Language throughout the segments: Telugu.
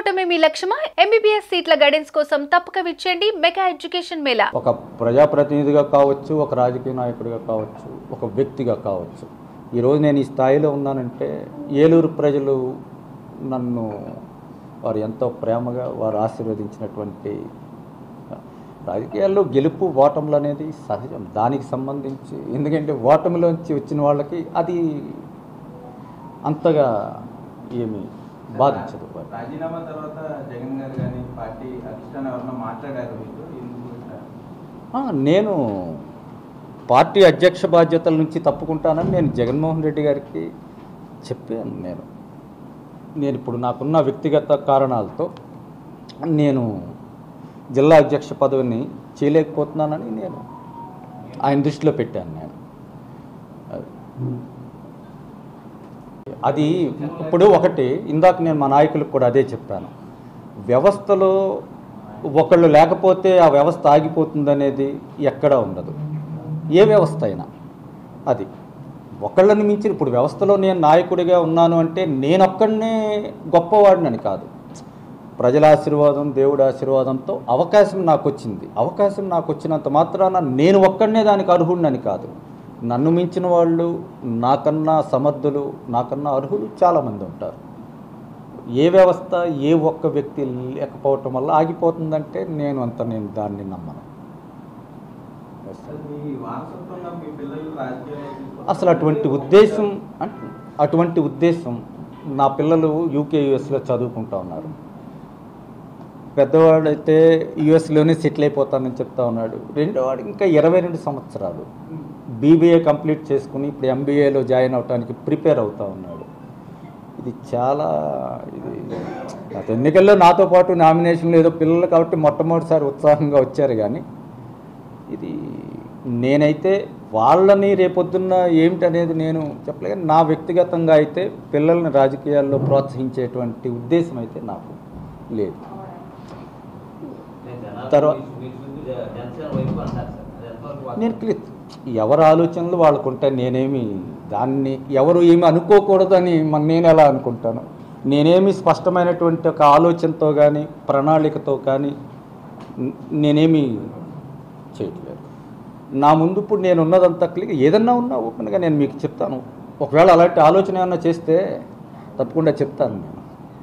అవటమే మీ లక్ష్యమా? ఎంబీబీఎస్ సీట్ల గైడెన్స్ కోసం తప్పక విచ్చేయండి మెగా ఎడ్యుకేషన్ మేళా. ఒక ప్రజాప్రతినిధిగా కావచ్చు, ఒక రాజకీయ నాయకుడిగా కావచ్చు, ఒక వ్యక్తిగా కావచ్చు, ఈరోజు నేను ఈ స్థాయిలో ఉన్నానంటే ఏలూరు ప్రజలు నన్ను వారు ఎంతో ప్రేమగా వారు ఆశీర్వదించినటువంటి. రాజకీయాల్లో గెలుపు ఓటములు అనేది సహజం, దానికి సంబంధించి ఎందుకంటే ఓటమిలోంచి వచ్చిన వాళ్ళకి అది అంతగా ఏమి బాధించదు. రాజీనామా తర్వాత జగన్ గారు కానీ పార్టీ అధిష్టానం ఎవరన్నా మాట్లాడారు మీకు? నేను పార్టీ అధ్యక్ష బాధ్యతల నుంచి తప్పుకుంటానని నేను జగన్మోహన్ రెడ్డి గారికి చెప్పాను. నేను ఇప్పుడు నాకున్న వ్యక్తిగత కారణాలతో నేను జిల్లా అధ్యక్ష పదవిని చేయలేకపోతున్నానని నేను ఆయన దృష్టిలో పెట్టాను. అది ఇప్పుడు ఒకటి ఇందాక నేను మా నాయకులకు కూడా అదే చెప్పాను, వ్యవస్థలో ఒకళ్ళు లేకపోతే ఆ వ్యవస్థ ఆగిపోతుందనేది ఎక్కడా ఉండదు. ఏ వ్యవస్థ అయినా అది ఒకళ్ళని మించి ఇప్పుడు వ్యవస్థలో నేను నాయకుడిగా ఉన్నాను అంటే నేనొక్కడనే గొప్పవాడినని కాదు, ప్రజల ఆశీర్వాదం దేవుడి ఆశీర్వాదంతో అవకాశం నాకు వచ్చింది. అవకాశం నాకు వచ్చినంత మాత్రాన నేను ఒక్కడనే దానికి అర్హుడినని కాదు, నన్ను మించిన వాళ్ళు నాకన్నా సమర్థులు నాకన్నా అర్హులు చాలామంది ఉంటారు. ఏ వ్యవస్థ ఏ ఒక్క వ్యక్తి లేకపోవటం వల్ల ఆగిపోతుందంటే నేను దాన్ని నమ్మను. అసలు అటువంటి ఉద్దేశం నా పిల్లలు యూకే యుఎస్లో చదువుకుంటూ ఉన్నారు. పెద్దవాడైతే యుఎస్లోనే సెటిల్ అయిపోతానని చెప్తా ఉన్నాడు. రెండోవాడు ఇంకా 22 సంవత్సరాలు బీబీఏ కంప్లీట్ చేసుకుని ఇప్పుడు ఎంబీఏలో జాయిన్ అవడానికి ప్రిపేర్ అవుతూ ఉన్నాడు. ఇది చాలా గత ఎన్నికల్లో నాతో పాటు నామినేషన్లు ఏదో పిల్లలు కాబట్టి మొట్టమొదటిసారి ఉత్సాహంగా వచ్చారు. కానీ ఇది నేనైతే వాళ్ళని రేపొద్దున్న ఏమిటనేది నేను చెప్పలేదు. నా వ్యక్తిగతంగా అయితే పిల్లల్ని రాజకీయాల్లో ప్రోత్సహించేటువంటి ఉద్దేశం అయితే నాకు లేదు. తర్వాత నేను ఎవరి ఆలోచనలు వాళ్ళకు ఉంటాయి. దాన్ని ఎవరు ఏమి అనుకోకూడదని నేను ఎలా అనుకుంటాను. నేనేమి స్పష్టమైనటువంటి ఒక ఆలోచనతో కానీ ప్రణాళికతో కానీ నేనేమి చేయట్లేదు. నా ముందు ఇప్పుడు నేను ఉన్నదంతా క్లియర్, ఏదన్నా ఉన్నా ఓపెన్గా నేను మీకు చెప్తాను. ఒకవేళ అలాంటి ఆలోచన ఏమన్నా చేస్తే తప్పకుండా చెప్తాను. నేను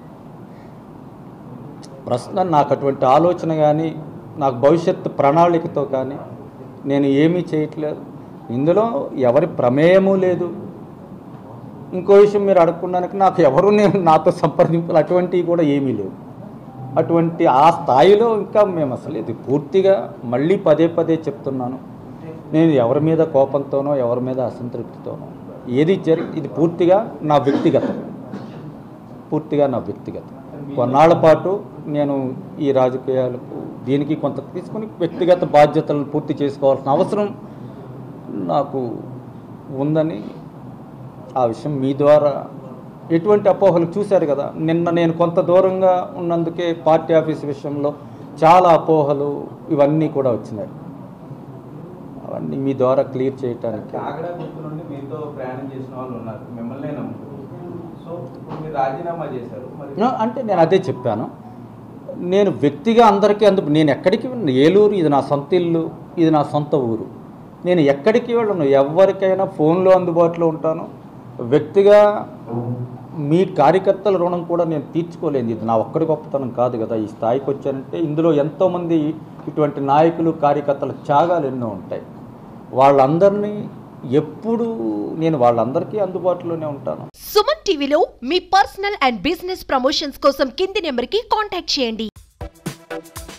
ప్రస్తుతం నాకు అటువంటి ఆలోచన కానీ నాకు భవిష్యత్తు ప్రణాళికతో కానీ నేను ఏమీ చేయట్లేదు. ఇందులో ఎవరి ప్రమేయము లేదు. ఇంకో విషయం మీరు అడగకుండానికి నాకు ఎవరు నాతో సంప్రదింపులు అటువంటివి కూడా ఏమీ లేవు. అటువంటి ఆ స్థాయిలో ఇంకా మేము అసలు ఇది పూర్తిగా మళ్ళీ పదే చెప్తున్నాను, నేను ఎవరి మీద కోపంతోనో ఎవరి మీద అసంతృప్తితోనో ఏది ఇది పూర్తిగా నా వ్యక్తిగతం. కొన్నాళ్ల పాటు నేను ఈ రాజకీయాలకు దీనికి కొంత తీసుకుని వ్యక్తిగత బాధ్యతలను పూర్తి చేసుకోవాల్సిన అవసరం నాకు ఉందని ఆ విషయం మీ ద్వారా ఎటువంటి అపోహలు చూశారు కదా. నిన్న నేను కొంత దూరంగా ఉన్నందుకే పార్టీ ఆఫీస్ విషయంలో చాలా అపోహలు ఇవన్నీ కూడా వచ్చినాయి. అవన్నీ మీ ద్వారా క్లియర్ చేయడానికి అంటే నేను అదే చెప్పాను. నేను వ్యక్తిగా అందరికీ నేను ఎక్కడికి ఏలూరు ఇది నా సొంత ఇల్లు, ఇది నా సొంత ఊరు. నేను ఎక్కడికి వెళ్ళను, ఎవరికైనా ఫోన్లో అందుబాటులో ఉంటాను. వ్యక్తిగా మీ కార్యకర్తల రుణం కూడా నేను తీర్చుకోలేదు. ఇది నా ఒక్కడి గొప్పతనం కాదు కదా. ఈ స్థాయికి వచ్చానంటే ఇందులో ఎంతోమంది ఇటువంటి నాయకులు కార్యకర్తల త్యాగాలు ఎన్నో ఉంటాయి. వాళ్ళందరినీ ఎప్పుడు నేను వాళ్ళందరికీ అందుబాటులోనే ఉంటాను. సుమన్ టీవీలో మీ పర్సనల్ అండ్ బిజినెస్ ప్రమోషన్స్ కోసం కింది నెంబర్కి కాంటాక్ట్ చేయండి.